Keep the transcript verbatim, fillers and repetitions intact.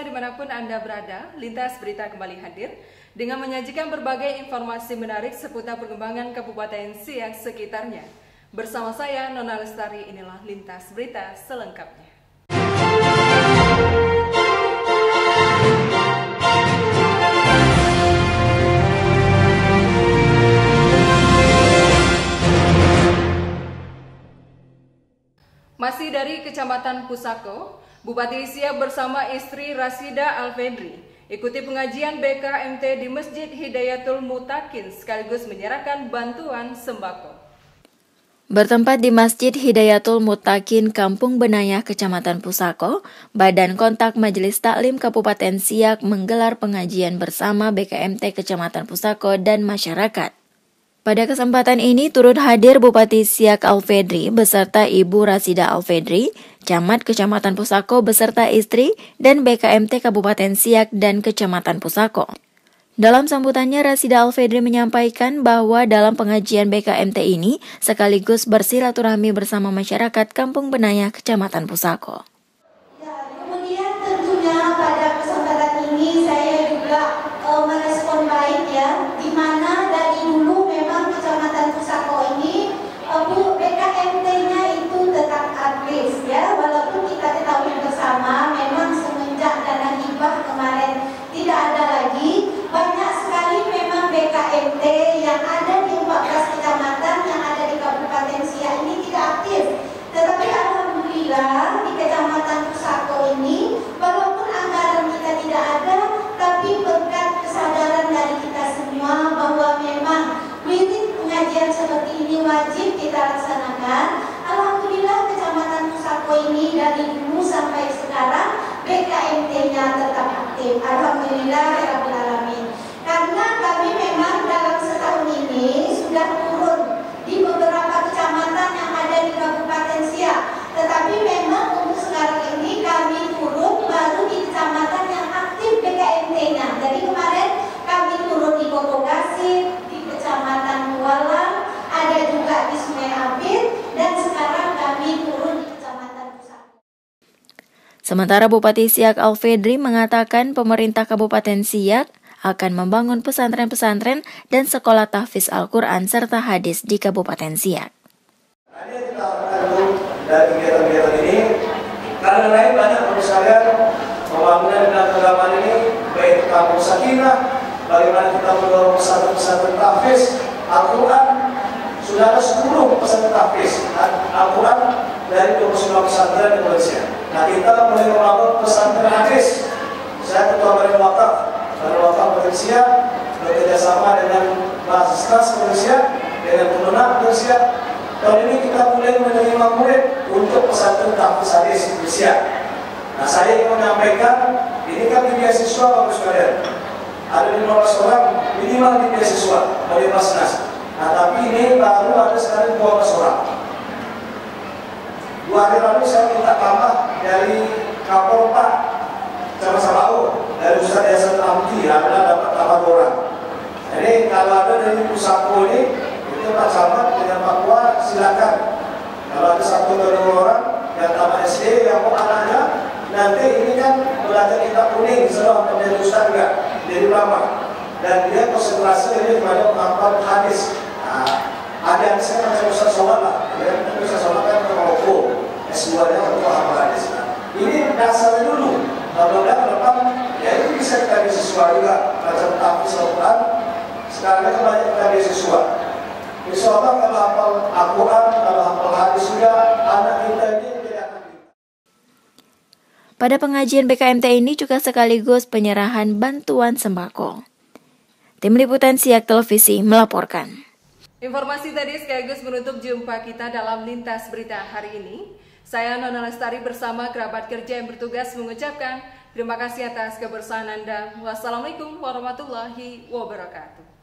dimanapun Anda berada, Lintas Berita kembali hadir dengan menyajikan berbagai informasi menarik seputar perkembangan Kabupaten Siak sekitarnya. Bersama saya, Nona Lestari, inilah Lintas Berita selengkapnya. Masih dari Kecamatan Pusako, Bupati Siak bersama istri Rasida Alfedri ikuti pengajian B K M T di Masjid Hidayatul Mutakin sekaligus menyerahkan bantuan sembako. Bertempat di Masjid Hidayatul Mutakin, Kampung Benayah, Kecamatan Pusako, Badan Kontak Majelis Taklim Kabupaten Siak menggelar pengajian bersama B K M T Kecamatan Pusako dan masyarakat. Pada kesempatan ini turut hadir Bupati Siak Alfedri beserta Ibu Rasida Alfedri, Camat Kecamatan Pusako beserta istri, dan B K M T Kabupaten Siak dan Kecamatan Pusako. Dalam sambutannya, Rasida Alfedri menyampaikan bahwa dalam pengajian B K M T ini sekaligus bersilaturahmi bersama masyarakat Kampung Benayah, Kecamatan Pusako. Ya, kemudian tentunya pada kesempatan ini saya juga uh, merespon baik ya, di mana dari dulu memang Kecamatan Pusako ini uh, Bu B K M T-nya itu tetap aktif ya, walaupun kita ketahui bersama memang semenjak dana hibah kemarin tidak ada lagi, banyak sekali memang B K M T yang ada di empat belas kecamatan yang ada di Kabupaten Siak ini tidak aktif. Tetapi alhamdulillah di Kecamatan Pusako ini, walaupun anggaran kita tidak ada, tapi berkat kesadaran dari kita semua bahwa memang wirid pengajian seperti ini wajib kita laksanakan. Alhamdulillah Kecamatan Pusako ini dari dulu sampai sekarang B K M T-nya tetap aktif. Alhamdulillah ya Rabbil Alamin. Karena kami memang dalam setahun ini sudah turun di beberapa kecamatan yang ada di Kabupaten Siak. Tetapi memang untuk sekarang ini kami turun baru di kecamatan yang aktif B K M T-nya. Jadi kemarin kami turun di Kota Gasir, di Kecamatan Mualang, ada juga di Sungai Abid, dan sekarang kami turun di Kecamatan Pusako. Sementara Bupati Siak Alfedri mengatakan pemerintah Kabupaten Siak akan membangun pesantren-pesantren dan sekolah tahfiz Al-Quran serta hadis di Kabupaten Siak. Ini kita harapkan dulu dari kegiatan-kegiatan ini, karena lain banyak menurut saya pembangunan dan keagamaan ini, baik kampung sakinah, bagaimana kita mendorong pesantren-pesantren tahfiz Al-Quran. Sudah ada sepuluh pesantren tahfiz Al-Quran dari dua puluh sembilan pesantren di Indonesia. Nah, kita mulai membangun pesantren hadis. Saya ketua Badan Wakaf Badan Wakaf Indonesia bekerjasama dengan Basnas Indonesia, dengan Kemenak Indonesia. Tahun ini kita mulai menerima murid untuk pesantren tahfiz hadis Indonesia. Nah, saya ingin menyampaikan, ini kan di beasiswa bagus sekalian. Ada lima belas orang minimal di beasiswa oleh Basnas. Nah, tapi ini baru ada sekarang dua belas orang. Dua hari lalu saya minta tambah dari Kapolta sama-sama dari Ustaz Yasin Ramji, ada dapat tambah orang. Jadi kalau ada dari Pusako ini, itu Pak Camat dengan Pak Kuah silakan. Kalau ada satu atau dua orang yang tambah S D yang mau anaknya, nanti ini kan belajar kitab kuning setelah menjadi Ustaz juga, jadi ulama. Dan dia konsentrasi ini kepada menghafal hadis. Nah, ada yang saya macam Ustaz Somad lah, ya, Ustaz Somad kan menghafal S dua-nya untuk menghafal hadis. Nah, ini dasarnya dulu. Mudah-mudahan ke depan, ya itu bisa kita beasiswa juga, macam tahfiz Al-Quran. Sekarang kan banyak kita beasiswa. Insya Allah kalau hafal Al-Quran, kalau hafal hadis juga, anak kita ini menjadi anak kita. Pada pengajian B K M T ini juga sekaligus penyerahan bantuan sembako. Tim Liputan Siak Televisi melaporkan. Informasi tadi sekaligus menutup jumpa kita dalam Lintas Berita hari ini. Saya Nona Lestari bersama kerabat kerja yang bertugas mengucapkan terima kasih atas kebersamaan Anda. Wassalamualaikum warahmatullahi wabarakatuh.